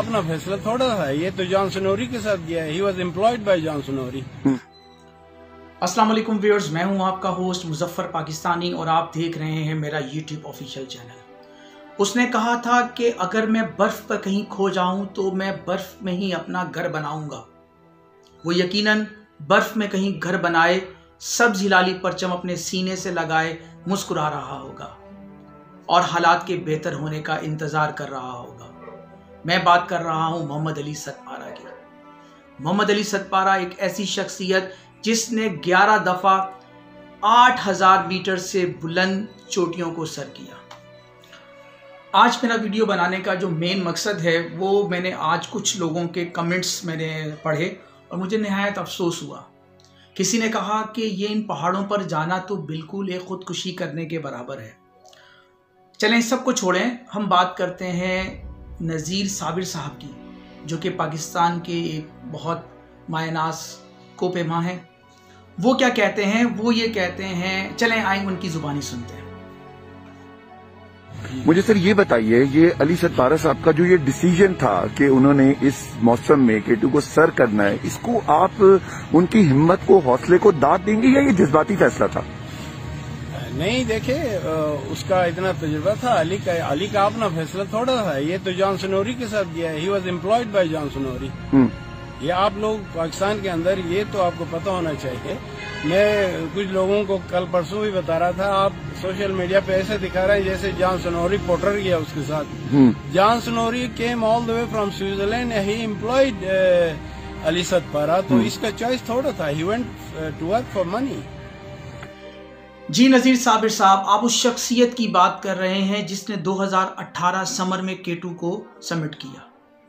अपना फैसला थोड़ा था, ये तो जॉन स्नोरी के साथ गया है। He was employed by John Snorri. अस्सलाम वालेकुम व्यूअर्स, मैं हूं आपका होस्ट मुजफ्फर पाकिस्तानी और आप देख रहे हैं मेरा यूट्यूब ऑफिशियल चैनल। उसने कहा था कि अगर मैं बर्फ पर कहीं खो जाऊं तो मैं बर्फ में ही अपना घर बनाऊंगा। वो यकीनन बर्फ में कहीं घर बनाए, सब्ज हिलाली परचम अपने सीने से लगाए मुस्कुरा रहा होगा और हालात के बेहतर होने का इंतजार कर रहा होगा। मैं बात कर रहा हूं मोहम्मद अली सतपारा की। मोहम्मद अली सतपारा एक ऐसी शख्सियत जिसने 11 दफा 8000 मीटर से बुलंद चोटियों को सर किया। आज मेरा वीडियो बनाने का जो मेन मकसद है वो मैंने आज कुछ लोगों के कमेंट्स मैंने पढ़े और मुझे निहायत अफसोस हुआ। किसी ने कहा कि ये इन पहाड़ों पर जाना तो बिल्कुल एक खुदकुशी करने के बराबर है। चलें इस सब को छोड़ें, हम बात करते हैं नज़ीर साबिर साहब की, जो कि पाकिस्तान के एक बहुत मायनास कोपेमा हैं। वो क्या कहते हैं? वो ये कहते हैं, चलें आए उनकी जुबानी सुनते हैं। मुझे सर ये बताइए, ये अली सतपारा साहब का जो ये डिसीजन था कि उन्होंने इस मौसम में K2 को सर करना है, इसको आप उनकी हिम्मत को, हौसले को दाद देंगे या ये जज्बाती फैसला था? नहीं, देखे उसका इतना तजुर्बा था। अली का अपना फैसला थोड़ा था, ये तो जॉन स्नोरी के साथ गया है। He was employed by John Snorri. ये आप लोग पाकिस्तान के अंदर, ये तो आपको पता होना चाहिए। मैं कुछ लोगों को कल परसों भी बता रहा था, आप सोशल मीडिया पे ऐसे दिखा रहे हैं जैसे जॉन स्नोरी पोर्टर गया उसके साथ। John Snorri came all the way from Switzerland, he employed Ali Sadpara, तो इसका चॉइस थोड़ा था। He went to work for money. जी नज़ीर साबिर साहब, आप उस शख्सियत की बात कर रहे हैं जिसने 2018 समर में K2 को समिट किया।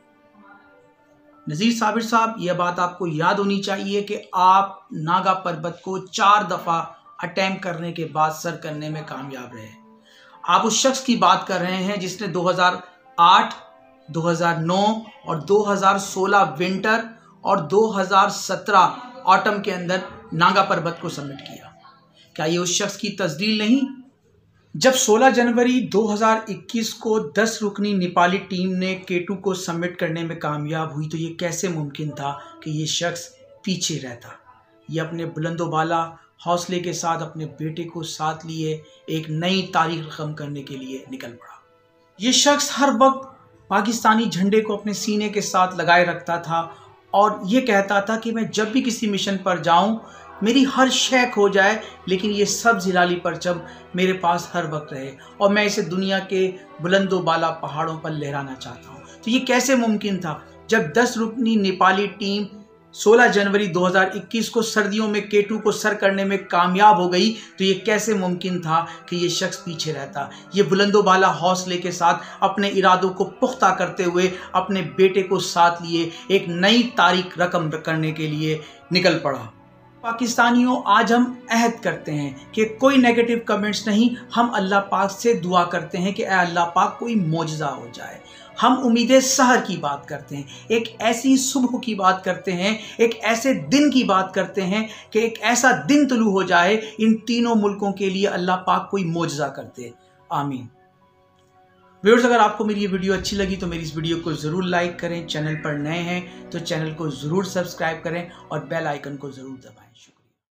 नज़ीर साबिर साहब, यह बात आपको याद होनी चाहिए कि आप नागा पर्वत को 4 दफ़ा अटेम्प्ट करने के बाद सर करने में कामयाब रहे। आप उस शख्स की बात कर रहे हैं जिसने 2008, 2009 और 2016 विंटर और 2017 ऑटम के अंदर नागा पर्वत को समिट किया। क्या ये उस शख्स की तस्दील नहीं? जब 16 जनवरी 2021 को 10 रुकनी नेपाली टीम ने K2 को सबमिट करने में कामयाब हुई तो ये कैसे मुमकिन था कि ये शख्स पीछे रहता? ये अपने बुलंदोबाला हौसले के साथ अपने बेटे को साथ लिए एक नई तारीख रकम करने के लिए निकल पड़ा। ये शख्स हर वक्त पाकिस्तानी झंडे को अपने सीने के साथ लगाए रखता था और ये कहता था कि मैं जब भी किसी मिशन पर जाऊं, मेरी हर शय खो जाए लेकिन ये सब्ज हिलाली परचम मेरे पास हर वक्त रहे और मैं इसे दुनिया के बुलंदो बाला पहाड़ों पर लहराना चाहता हूँ। तो ये कैसे मुमकिन था? जब 10 रुकनी नेपाली टीम 16 जनवरी 2021 को सर्दियों में K2 को सर करने में कामयाब हो गई तो ये कैसे मुमकिन था कि ये शख्स पीछे रहता? ये बुलंदो बाला हौसले के साथ अपने इरादों को पुख्ता करते हुए अपने बेटे को साथ लिए एक नई तारीख रकम करने के लिए निकल पड़ा। पाकिस्तानियों, आज हम अहद करते हैं कि कोई नेगेटिव कमेंट्स नहीं, हम अल्लाह पाक से दुआ करते हैं कि ऐ अल्लाह पाक कोई मौजज़ा हो जाए। हम उम्मीद सहर की बात करते हैं, एक ऐसी सुबह की बात करते हैं, एक ऐसे दिन की बात करते हैं कि एक ऐसा दिन तुलू हो जाए इन तीनों मुल्कों के लिए अल्लाह पाक कोई मौजज़ा करते। आमीन। व्यूअर्स, अगर आपको मेरी ये वीडियो अच्छी लगी तो मेरी इस वीडियो को ज़रूर लाइक करें। चैनल पर नए हैं तो चैनल को ज़रूर सब्सक्राइब करें और बेल आइकन को ज़रूर दबाएं। शुक्रिया।